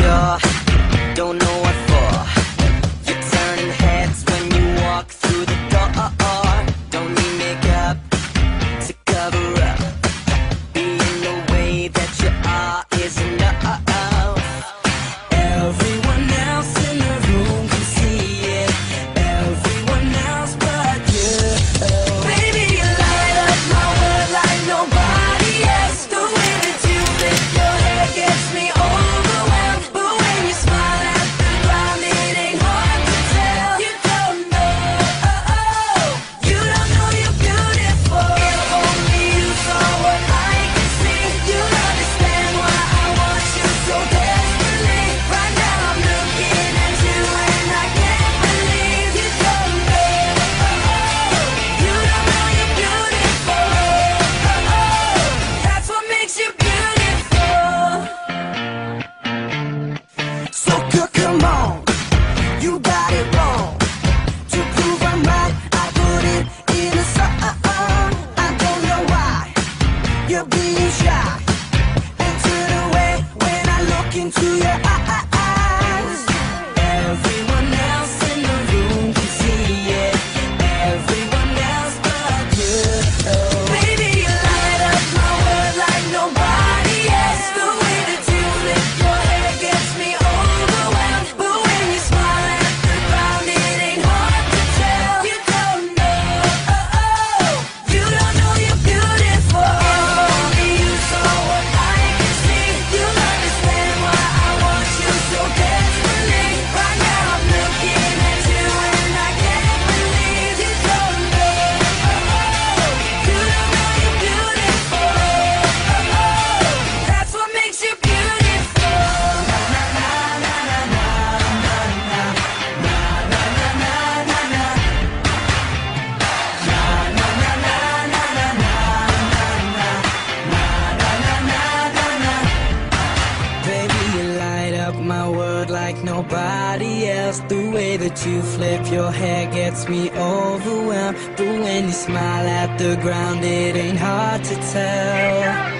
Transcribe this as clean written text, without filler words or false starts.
door, don't know what for. You're turning heads when you walk through the door. Don't need makeup to cover up. Being the way that you are is enough. Everyone else in the room can see it, everyone else but you. Baby, you light up my world like nobody else. The way that you lift your hair gets me overwhelmed. But when you smile at the ground, it ain't hard to tell. You don't know you're beautiful. If only you saw what I can see, you'd understand why I want you so desperately. Right now I'm looking at you and I can't believe you don't know you're beautiful. That's what makes you beautiful. So come on, you got it wrong. To prove I'm right, I put it in a song. I don't know why you're being shy and turn away when I look into your eyes. Everyone else in the room can see it, everyone else but you. Baby, you light up my world like nobody else. The way that you lift your hair gets me overwhelmed. But when you smile at the ground, it ain't hard to tell. You don't know you're beautiful. If only you saw what I can see, you'll understand why I want you so desperately. Right now I'm looking at you and I can't believe you don't know you're beautiful. That's what makes you beautiful. Baby, you light up my world like nobody else. The way that you flip your hair gets me overwhelmed. But when you smile at the ground, it ain't hard to tell.